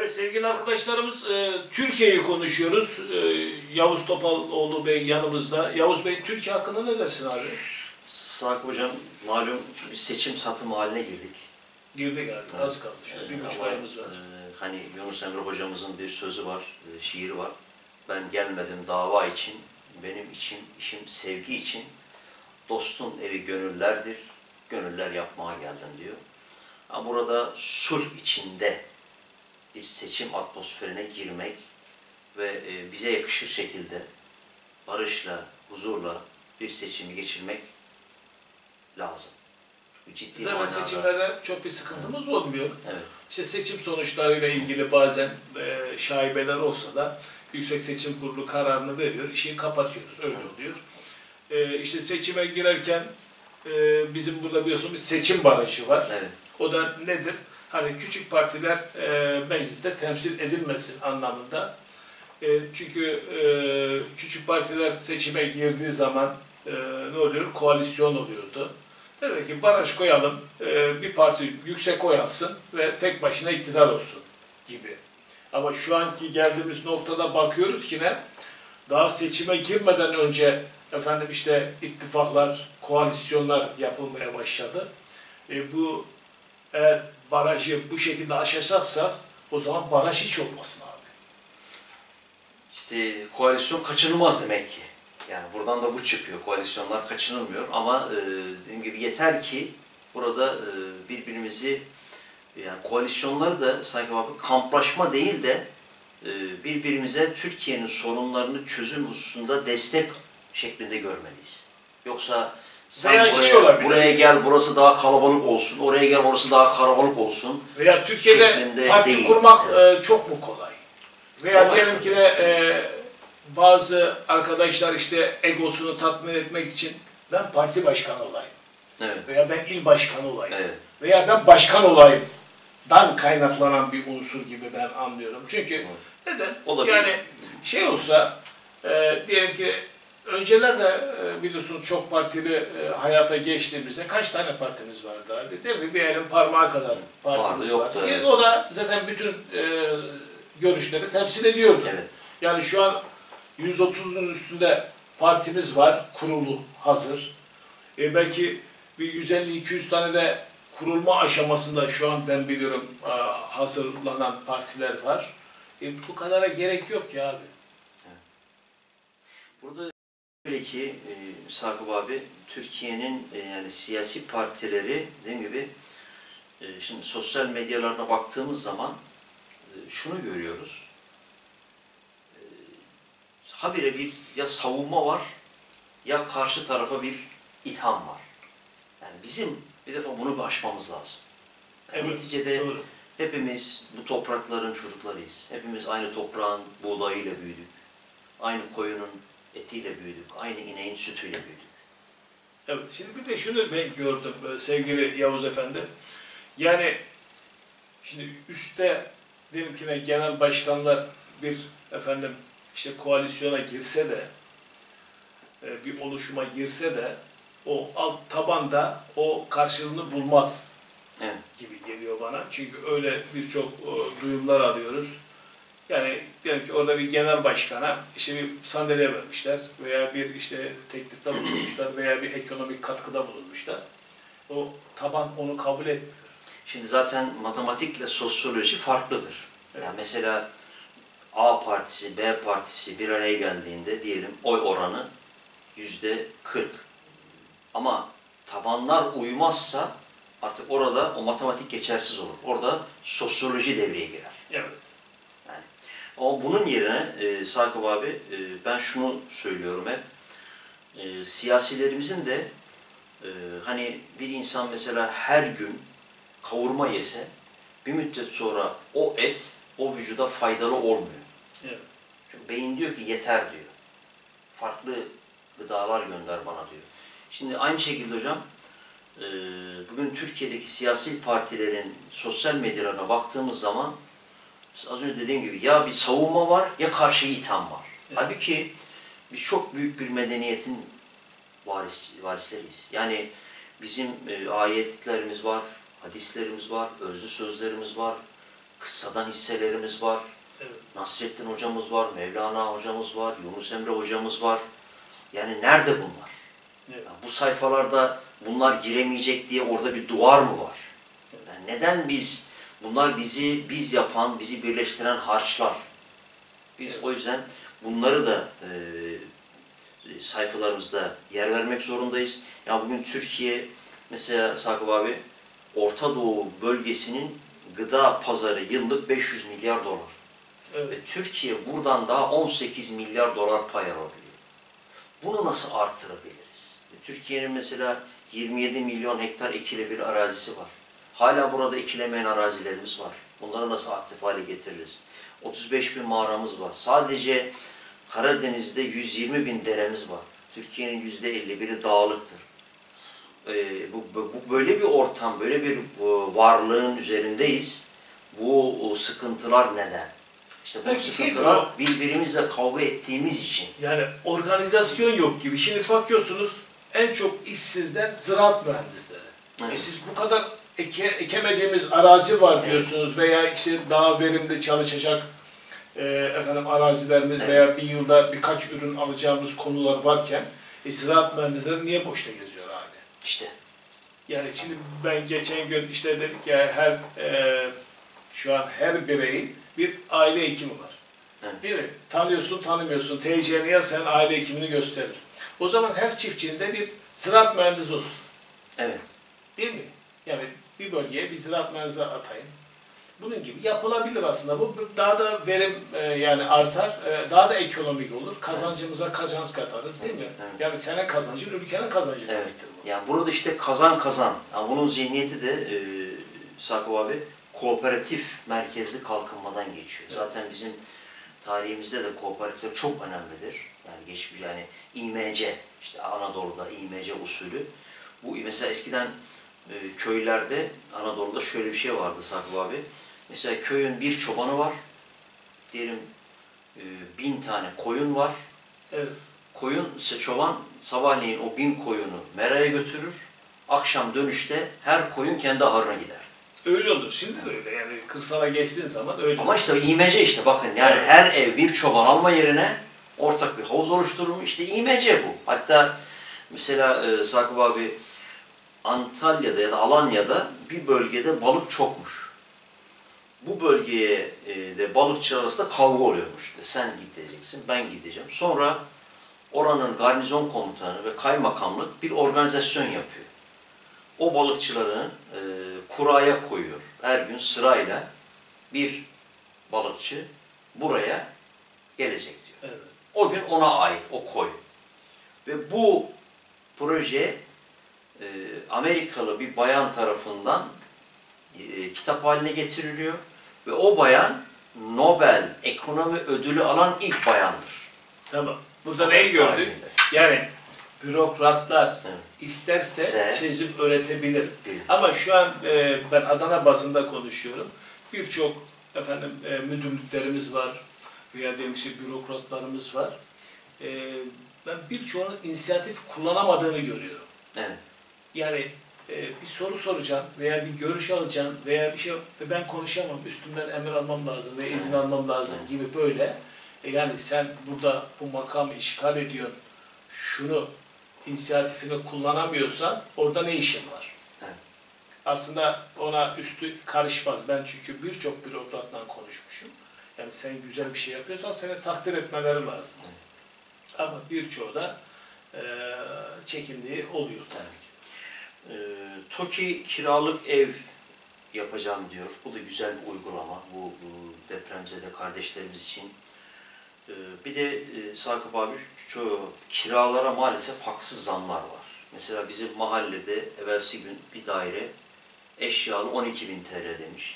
Evet sevgili arkadaşlarımız, Türkiye'yi konuşuyoruz. Yavuz Topaloğlu Bey yanımızda. Yavuz Bey, Türkiye hakkında ne dersin abi? Sakıp Hocam, malum bir seçim satım haline girdik. Girdik abi, az kaldı. Şöyle 1,5 ayımız var. Hani Yunus Emre hocamızın bir sözü var, şiiri var. Ben gelmedim dava için, benim işim sevgi için. Dostun evi gönüllerdir, gönüller yapmaya geldim diyor. Ama burada sulh içinde bir seçim atmosferine girmek ve bize yakışır şekilde barışla, huzurla bir seçimi geçirmek lazım. Ciddi Zaten manada. seçimlerde çok bir sıkıntımız olmuyor. Evet. İşte seçim sonuçlarıyla ilgili bazen şaibeler olsa da Yüksek Seçim Kurulu kararını veriyor, işi kapatıyoruz, öyle oluyor. İşte seçime girerken bizim burada biliyorsunuz bir seçim barajı var. Evet. O da nedir? Hani küçük partiler mecliste temsil edilmesin anlamında. Çünkü küçük partiler seçime girdiği zaman ne oluyor? Koalisyon oluyordu. Dedi ki baraj koyalım, bir parti yüksek oy alsın ve tek başına iktidar olsun gibi. Ama şu anki geldiğimiz noktada bakıyoruz ki ne? Daha seçime girmeden önce efendim işte ittifaklar, koalisyonlar yapılmaya başladı. Bu eğer barajı bu şekilde aşacaksak o zaman baraj hiç olmasın abi. İşte koalisyon kaçınılmaz demek ki. Yani buradan da bu çıkıyor. Koalisyonlar kaçınılmıyor ama dediğim gibi yeter ki burada birbirimizi, yani koalisyonları da sanki kamplaşma değil de birbirimize Türkiye'nin sorunlarını çözüm hususunda destek şeklinde görmeliyiz. Yoksa sen buraya gel, burası daha kalabalık olsun, oraya gel, orası daha kalabalık olsun. Veya Türkiye'de parti değil. Kurmak çok mu kolay? Veya diyelim ki de bazı arkadaşlar işte egosunu tatmin etmek için ben parti başkanı olayım. Evet. Veya ben il başkanı olayım. Evet. Veya ben başkan olayım. Dan kaynaklanan bir unsur gibi ben anlıyorum. Çünkü neden? Yani şey olsa diyelim ki öncelerde biliyorsunuz çok partili hayata geçtiğimizde kaç tane partimiz vardı abi? Değil mi? Bir elin parmağı kadar partimiz vardı. Evet. O da zaten bütün görüşleri temsil ediyordu. Evet. Yani şu an 130'un üstünde partimiz var, kurulu, hazır. Belki bir 150-200 tane de kurulma aşamasında şu an ben biliyorum hazırlanan partiler var. Bu kadara gerek yok ya abi. Evet. Burada şöyle ki Sakıp abi, Türkiye'nin yani siyasi partileri dediğim gibi şimdi sosyal medyalarına baktığımız zaman şunu görüyoruz. Habire bir ya savunma var ya karşı tarafa bir itham var. Yani bizim bir defa bunu bir aşmamız lazım. Yani evet, neticede doğru. Hepimiz bu toprakların çocuklarıyız. Hepimiz aynı toprağın buğdayıyla büyüdük. Aynı koyunun etiyle büyüdük. Aynı ineğin sütüyle büyüdük. Evet, şimdi bir de şunu ben gördüm sevgili Yavuz Efendi. Yani şimdi üstte diyelim ki genel başkanlar bir efendim işte koalisyona girse de bir oluşuma girse de o alt tabanda o karşılığını bulmaz gibi geliyor bana. Çünkü öyle birçok duyumlar alıyoruz. Yani diyelim ki orada bir genel başkana işte bir sandalye vermişler veya bir işte teklifte bulunmuşlar veya bir ekonomik katkıda bulunmuşlar. O taban onu kabul etmiyor. Şimdi zaten matematikle sosyoloji farklıdır. Evet. Yani mesela A partisi, B partisi bir araya geldiğinde diyelim oy oranı %40. Ama tabanlar uymazsa artık orada o matematik geçersiz olur. Orada sosyoloji devreye girer. Evet. Yani, ama bunun yerine Sakıp abi ben şunu söylüyorum hep. Siyasilerimizin de hani bir insan mesela her gün kavurma yese bir müddet sonra o et o vücuda faydalı olmuyor. Evet. Çünkü beyin diyor ki yeter diyor. Farklı gıdalar gönder bana diyor. Şimdi aynı şekilde hocam bugün Türkiye'deki siyasi partilerin sosyal medyalarına baktığımız zaman az önce dediğim gibi ya bir savunma var ya karşıya itham var. Evet. Halbuki biz çok büyük bir medeniyetin varisleriyiz. Yani bizim ayetlerimiz var, hadislerimiz var, özlü sözlerimiz var, kıssadan hisselerimiz var. Evet. Nasrettin hocamız var, Mevlana hocamız var, Yunus Emre hocamız var. Yani nerede bunlar? Evet. Yani bu sayfalarda bunlar giremeyecek diye orada bir duvar mı var? Yani neden bunlar biz yapan, bizi birleştiren harçlar? Biz o yüzden bunları da sayfalarımızda yer vermek zorundayız. Ya bugün Türkiye, mesela Sakıp abi, Orta Doğu bölgesinin gıda pazarı yıllık 500 milyar dolar. Evet. Ve Türkiye buradan daha 18 milyar dolar pay alabiliyor. Bunu nasıl artırabiliriz? Türkiye'nin mesela 27 milyon hektar ekilebilir arazisi var. Hala burada ekilemeyen arazilerimiz var. Bunları nasıl aktif hale getiririz? 35 bin mağaramız var. Sadece Karadeniz'de 120 bin deremiz var. Türkiye'nin %51'i dağlıktır. Bu böyle bir ortam, böyle bir varlığın üzerindeyiz. Bu sıkıntılar neden? İşte bu sıkıntılar birbirimizle kavga ettiğimiz için. Yani organizasyon yok gibi. Şimdi bakıyorsunuz en çok işsizden ziraat mühendisleri. Evet. Siz bu kadar ekemediğimiz arazi var diyorsunuz veya işte daha verimli çalışacak arazilerimiz veya bir yılda birkaç ürün alacağımız konular varken ziraat mühendisleri niye boşta geziyor abi? İşte. Yani şimdi ben geçen gün işte dedik ya şu an her bireyin bir aile hekimi var. Evet. Değil mi? Tanıyorsun, tanımıyorsun. TC'ni yaz, sen aile hekimini gösterir. O zaman her çiftçinin de bir ziraat mühendisi olsun. Evet. Değil mi? Yani bir bölgeye bir ziraat mühendisi atayın. Bunun gibi yapılabilir aslında. Bu daha da verim yani artar, daha da ekonomik olur. Kazancımıza kazanç katarız değil mi? Evet. Yani senin kazancın ülkenin kazancı demektir bu. Yani burada işte kazan kazan. Yani bunun zihniyeti de Sakıp abi kooperatif merkezli kalkınmadan geçiyor. Evet. Zaten bizim tarihimizde de kooperatifler çok önemlidir. Yani İMC, işte Anadolu'da İMC usulü. Bu mesela eskiden köylerde, Anadolu'da şöyle bir şey vardı Sakıp abi. Mesela köyün bir çobanı var. Diyelim 1000 tane koyun var. Evet. Çoban sabahleyin o 1000 koyunu meraya götürür. Akşam dönüşte her koyun kendi ahırına gider. Öyle olur. Şimdi de öyle. Yani kırsala geçtiğin zaman öyle. Ama işte İMC işte bakın yani evet. Her ev bir çoban alma yerine ortak bir havuz oluşturulmuş. İşte İMC bu. Hatta mesela Sakıp abi Antalya'da ya da Alanya'da bir bölgede balık çokmuş. Bu bölgeye de balıkçılar arasında kavga oluyormuş. Sen gideceksin, ben gideceğim. Sonra oranın garnizon komutanı ve kaymakamlık bir organizasyon yapıyor. O balıkçıların kuraya koyuyor. Her gün sırayla bir balıkçı buraya gelecek diyor. Evet. O gün ona ait o koy. Ve bu proje Amerikalı bir bayan tarafından kitap haline getiriliyor. Ve o bayan Nobel Ekonomi Ödülü alan ilk bayandır. Tamam. Burada neyi gördük? Yani bürokratlar isterse çizim öğretebilir. Ama şu an ben Adana bazında konuşuyorum. Birçok müdürlüklerimiz var veya diyelim ki bürokratlarımız var. Ben birçoğunun inisiyatif kullanamadığını görüyorum. Evet. Yani bir soru soracağım veya bir görüş alacağım veya bir şey ben konuşamam, üstümden emir almam lazım ve izin almam lazım gibi böyle. Yani sen burada bu makamı işgal ediyorsun, şunu inisiyatifini kullanamıyorsan orada ne işin var? Evet. Aslında ona üstü karışmaz. Ben çünkü birçok bürokratla konuşmuşum. Yani sen güzel bir şey yapıyorsan seni takdir etmeleri lazım. Evet. Ama birçoğu da çekindiği oluyor tabii ki. TOKİ kiralık ev yapacağım diyor. Bu da güzel bir uygulama. Bu depremzede kardeşlerimiz için. Bir de Sakıp abi kiralara maalesef haksız zamlar var. Mesela bizim mahallede evvelsi gün bir daire eşyalı 12.000 TL demiş.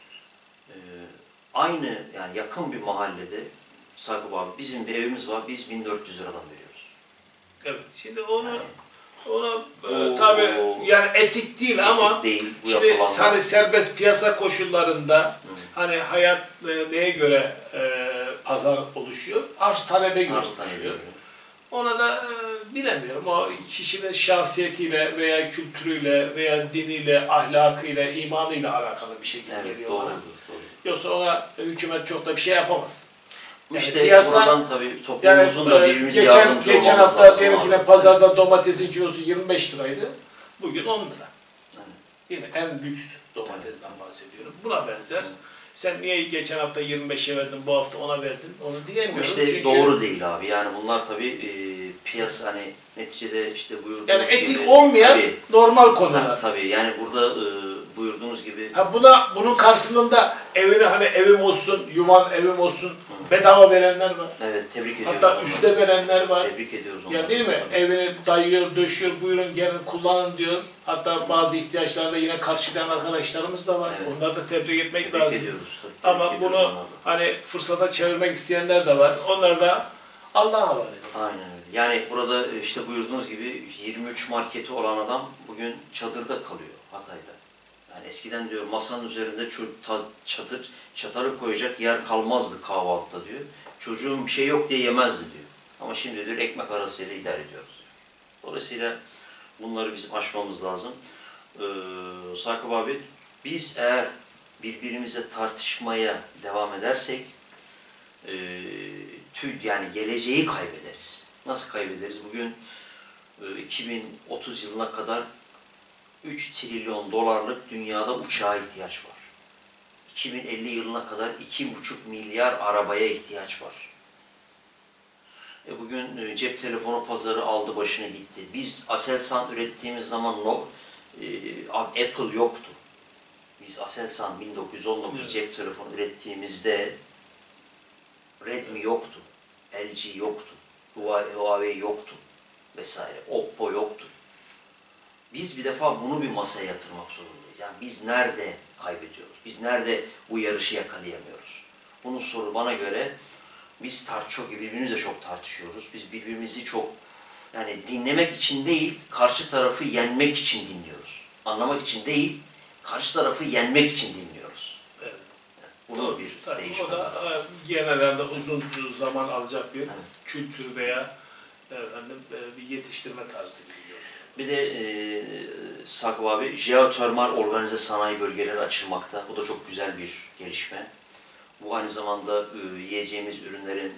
Aynı yani yakın bir mahallede Sakıp abi bizim bir evimiz var. Biz 1400 liradan veriyoruz. Evet. Şimdi ona tabii yani etik değil ama değil, şimdi hani serbest piyasa koşullarında hani hayat neye göre pazar oluşuyor? Arz talebe göre oluşuyor. Ona da bilemiyorum. O kişinin şahsiyetiyle veya kültürüyle veya diniyle, ahlakıyla, imanıyla alakalı bir şekilde geliyor bana. Yoksa ona hükümet çok da bir şey yapamaz. Yani İşte piyasa, buradan tabii toplumumuzun da birbirimize yardımcı geçen olmamız hafta lazım. diyelim ki abi. pazarda domatesin kilosu 25 liraydı. Bugün 10 lira. Evet. Yine en lüks domatesten bahsediyorum. Buna benzer. Sen niye geçen hafta 25'e verdin, bu hafta 10'a verdin? Onu diyemiyoruz. İşte çünkü doğru değil abi. Yani bunlar tabii piyasa hani neticede işte buyurduğunuz yani gibi. etik olmayan tabii, normal konular. tabii yani burada buyurduğunuz gibi. Ha bunun karşılığında evine hani evim olsun, yuvan evim olsun bedava verenler var. Evet, tebrik ediyorum. Hatta onları. üste verenler var. Tebrik ediyoruz onları. Ya değil mi? Tabii. Evini dayıyor, döşüyor, buyurun gelin kullanın diyor. Hatta bazı ihtiyaçlarda yine karşılayan arkadaşlarımız da var. Evet. Onları da tebrik etmek Tebrik lazım. ediyoruz. Tabii, Ama tebrik bunu ediyoruz onları da. hani fırsata çevirmek isteyenler de var. Onlar da Allah'a havale ediyor. Aynen öyle. Yani burada işte buyurduğunuz gibi 23 marketi olan adam bugün çadırda kalıyor Hatay'da. Yani eskiden diyor masanın üzerinde çatarı koyacak yer kalmazdı kahvaltıda diyor. Çocuğun bir şey yok diye yemezdi diyor. Ama şimdi diyor ekmek arasıyla idare ediyoruz diyor. Dolayısıyla bunları bizim aşmamız lazım. Sakıp abi, biz eğer birbirimize tartışmaya devam edersek yani geleceği kaybederiz. Nasıl kaybederiz? Bugün 2030 yılına kadar 3 trilyon dolarlık dünyada uçağa ihtiyaç var. 2050 yılına kadar 2,5 milyar arabaya ihtiyaç var. Bugün cep telefonu pazarı aldı başına gitti. Biz Aselsan ürettiğimiz zaman Apple yoktu. Biz Aselsan 1919 Evet. cep telefonu ürettiğimizde Redmi yoktu, LG yoktu, Huawei yoktu vesaire, Oppo yoktu. Biz bir defa bunu bir masaya yatırmak zorundayız. Yani biz nerede kaybediyoruz? Biz nerede bu yarışı yakalayamıyoruz? Bunun soru bana göre biz birbirimizle çok tartışıyoruz. Biz birbirimizi çok yani dinlemek için değil, karşı tarafı yenmek için dinliyoruz. Anlamak için değil, karşı tarafı yenmek için dinliyoruz. Evet. Bunu bir Tabii değişmemiz o da lazım. genelde uzun zaman alacak bir Evet. kültür veya bir yetiştirme tarzı gibi görünüyor. Bir de Sakıp abi, jeotermal organize sanayi bölgeleri açılmakta. Bu da çok güzel bir gelişme. Bu aynı zamanda yiyeceğimiz ürünlerin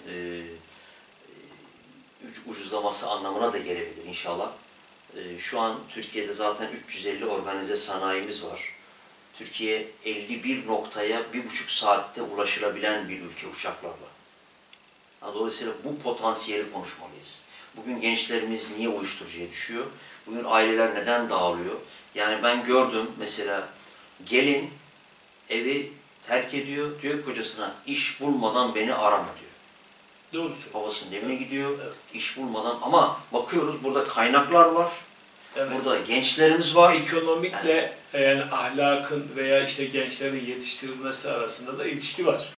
ucuzlaması anlamına da gelebilir inşallah. Şu an Türkiye'de zaten 350 organize sanayimiz var. Türkiye 51 noktaya 1,5 saatte ulaşılabilen bir ülke uçaklarla. Dolayısıyla bu potansiyeli konuşmalıyız. Bugün gençlerimiz niye uyuşturucuya düşüyor? Bugün aileler neden dağılıyor? Yani ben gördüm mesela gelin evi terk ediyor, diyor kocasına iş bulmadan beni arama diyor. Doğru söylüyorsun. Babasının evine gidiyor, Evet. iş bulmadan ama bakıyoruz burada kaynaklar var, Evet. burada gençlerimiz var. Ekonomikle yani ahlakın veya işte gençlerin yetiştirilmesi arasında da ilişki var.